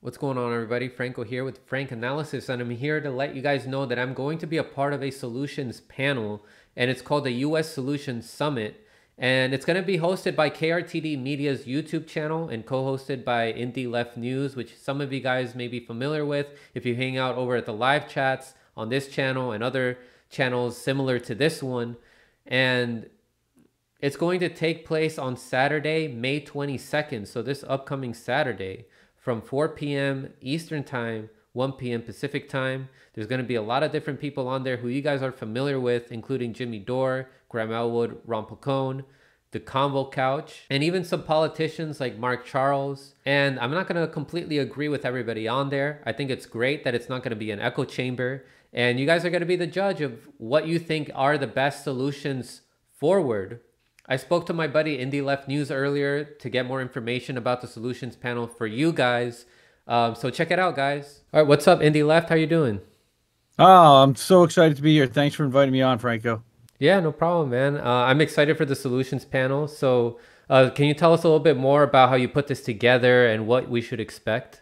What's going on, everybody? Franco here with Frank Analysis, and I'm here to let you guys know that I'm going to be a part of a solutions panel, and it's called the US Solutions Summit. And it's going to be hosted by KRTD Media's YouTube channel and co-hosted by Indie Left News, which some of you guys may be familiar with if you hang out over at the live chats on this channel and other channels similar to this one. And it's going to take place on Saturday, May 22nd. So this upcoming Saturday from 4 p.m. Eastern Time, 1 p.m. Pacific Time. There's going to be a lot of different people on there who you guys are familiar with, including Jimmy Dore, Graham Elwood, Ron Placone, the Convo Couch, and even some politicians like Mark Charles. And I'm not going to completely agree with everybody on there. I think it's great that it's not going to be an echo chamber. And you guys are going to be the judge of what you think are the best solutions forward. I spoke to my buddy Indie Left News earlier to get more information about the solutions panel for you guys. So check it out, guys. All right, what's up, Indie Left? How you doing? Oh, I'm so excited to be here. Thanks for inviting me on, Franco. Yeah, no problem, man. I'm excited for the solutions panel. So can you tell us a little bit more about how you put this together and what we should expect?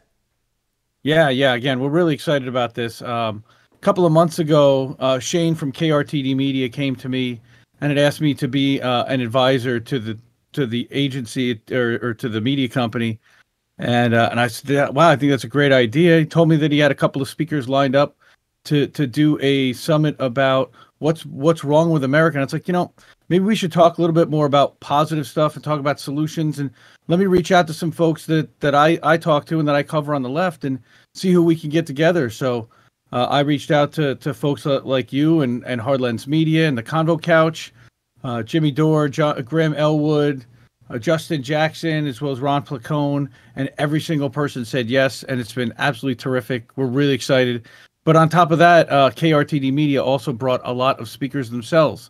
Yeah. Again, we're really excited about this. A couple of months ago, Shane from KRTD Media came to me and had asked me to be an advisor to the agency or to the media company. And I said, "Yeah, wow, I think that's a great idea." He told me that he had a couple of speakers lined up to do a summit about what's wrong with America. And it's like, maybe we should talk a little bit more about positive stuff and talk about solutions. And let me reach out to some folks that I talk to and that I cover on the left and see who we can get together. So I reached out to folks like you and Hardlands Media and the Convo Couch, Jimmy Dore, Graham Elwood, Justin Jackson, as well as Ron Placone, and every single person said yes, and it's been absolutely terrific. We're really excited. But on top of that, KRTD Media also brought a lot of speakers themselves.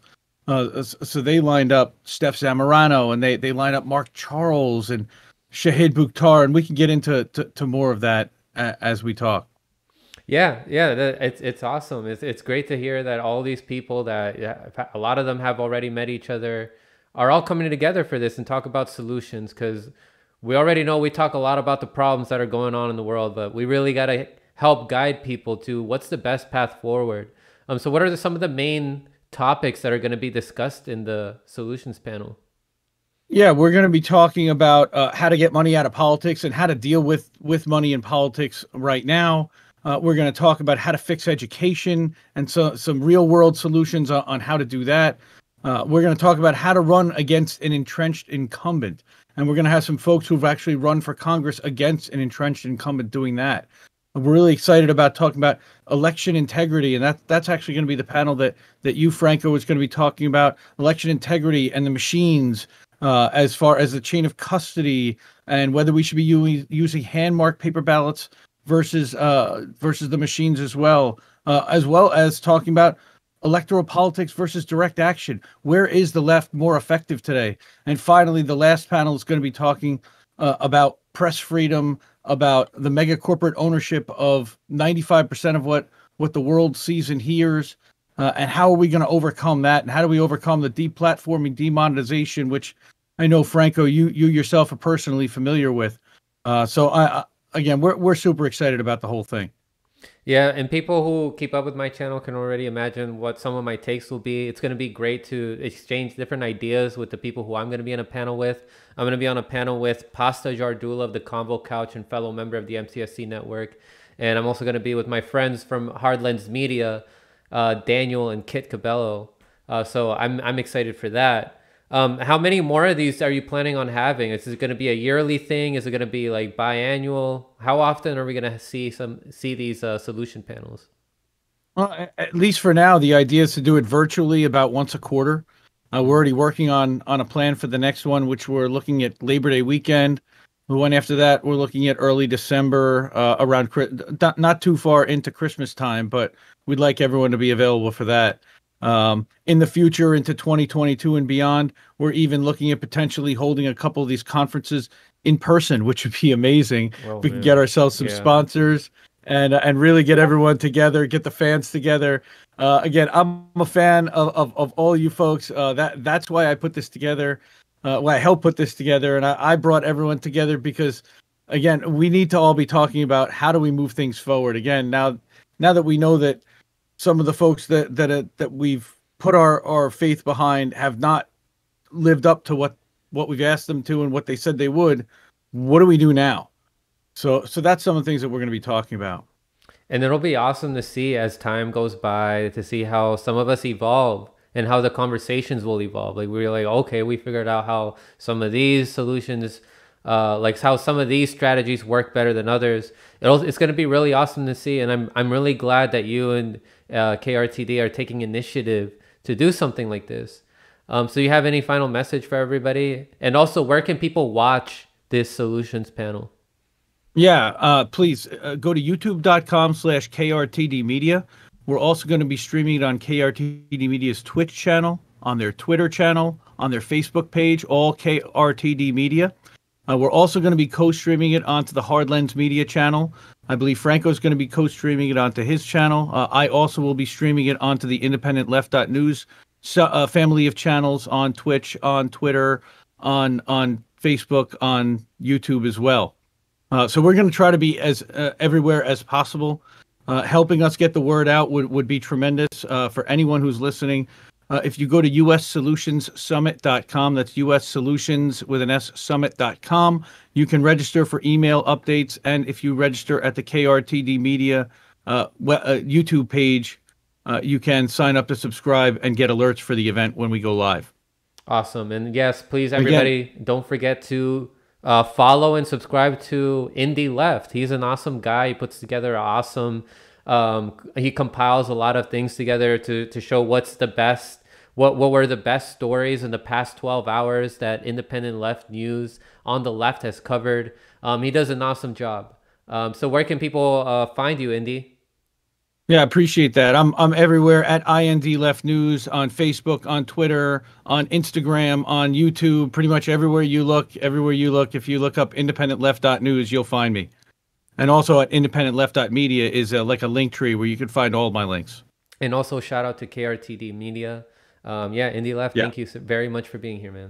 So they lined up Steph Zamorano, and they lined up Mark Charles and Shahid Buktar, and we can get into to more of that as we talk. Yeah, it's awesome. It's great to hear that all these people that a lot of them have already met each other are all coming together for this and talk about solutions, because we already know we talk a lot about the problems that are going on in the world, but we really got to help guide people to what's the best path forward. So what are some of the main topics that are going to be discussed in the solutions panel? Yeah, we're going to be talking about how to get money out of politics and how to deal with money in politics right now. We're going to talk about how to fix education and some real world solutions on how to do that. We're going to talk about how to run against an entrenched incumbent. And we're going to have some folks who've actually run for Congress against an entrenched incumbent doing that. We're really excited about talking about election integrity. And that's actually going to be the panel that you, Franco, is going to be talking about election integrity and the machines as far as the chain of custody and whether we should be using hand-marked paper ballots versus the machines as well as talking about electoral politics versus direct action. Where is the left more effective today? And finally, the last panel is going to be talking about press freedom, about the mega corporate ownership of 95% of what the world sees and hears, and how are we going to overcome that? And how do we overcome the deplatforming, demonetization, which I know, Franco, you yourself are personally familiar with. So again, we're super excited about the whole thing. Yeah, and people who keep up with my channel can already imagine what some of my takes will be. It's going to be great to exchange different ideas with the people who I'm going to be in a panel with. I'm going to be on a panel with Pasta Jardula of the Convo Couch and fellow member of the MCSC network. And I'm also going to be with my friends from Hardlands Media, Daniel and Kit Cabello. So I'm excited for that. How many more of these are you planning on having? Is it going to be a yearly thing? Is it going to be like biannual? How often are we going to see these solution panels? Well, at least for now, the idea is to do it virtually about once a quarter. We're already working on a plan for the next one, which we're looking at Labor Day weekend. The one after that, we're looking at early December, around not too far into Christmas time, but we'd like everyone to be available for that. In the future, into 2022 and beyond, we're even looking at potentially holding a couple of these conferences in person, which would be amazing. We can get ourselves some sponsors and really get everyone together, get the fans together. Again, I'm a fan of all you folks. That's why I put this together. Why I helped put this together, and I brought everyone together because again, we need to all be talking about how do we move things forward. Again, now that we know that some of the folks that we've put our faith behind have not lived up to what we've asked them to and what they said they would, what do we do now? So that's some of the things that we're going to be talking about. And it'll be awesome to see as time goes by, to see how some of us evolve and how the conversations will evolve. Like we're like, okay, we figured out how some of these solutions, like how some of these strategies work better than others. It's going to be really awesome to see. And I'm really glad that you and KRTD are taking initiative to do something like this. So you have any final message for everybody? And also, where can people watch this solutions panel? Yeah, please go to youtube.com/KRTD Media. We're also going to be streaming it on KRTD Media's Twitch channel, on their Twitter channel, on their Facebook page, all KRTD Media. We're also going to be co-streaming it onto the Hard Lens Media channel. I believe Franco's going to be co-streaming it onto his channel. I also will be streaming it onto the Independent Left.News family of channels on Twitch, on Twitter, on Facebook, on YouTube as well. So we're going to try to be as everywhere as possible. Helping us get the word out would be tremendous for anyone who's listening. If you go to ussolutionssummit.com, that's US Solutions with an S Summit.com, you can register for email updates. And if you register at the KRTD Media YouTube page, you can sign up to subscribe and get alerts for the event when we go live. Awesome. And yes, please, everybody, don't forget to follow and subscribe to Indie Left. He's an awesome guy. He puts together awesome, he compiles a lot of things together to show what's the best, what were the best stories in the past 12 hours that Independent Left News on the left has covered. He does an awesome job. So where can people find you, Indy? Yeah, I appreciate that. I'm everywhere at IND Left News, on Facebook, on Twitter, on Instagram, on YouTube, pretty much everywhere you look. If you look up independentleft.news, you'll find me. And also at independentleft.media is like a link tree where you can find all of my links. And also shout out to KRTD Media. Yeah, Indie Left, thank you very much for being here, man.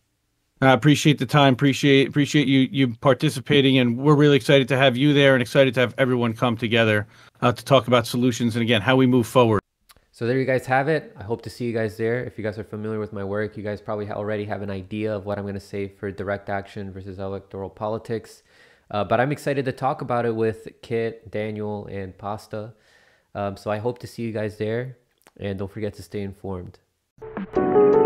I appreciate the time. Appreciate you participating, and we're really excited to have you there and excited to have everyone come together to talk about solutions and again how we move forward. So there you guys have it. I hope to see you guys there. If you guys are familiar with my work, you guys probably already have an idea of what I'm going to say for direct action versus electoral politics. But I'm excited to talk about it with Kit, Daniel, and Pasta. So I hope to see you guys there, and don't forget to stay informed.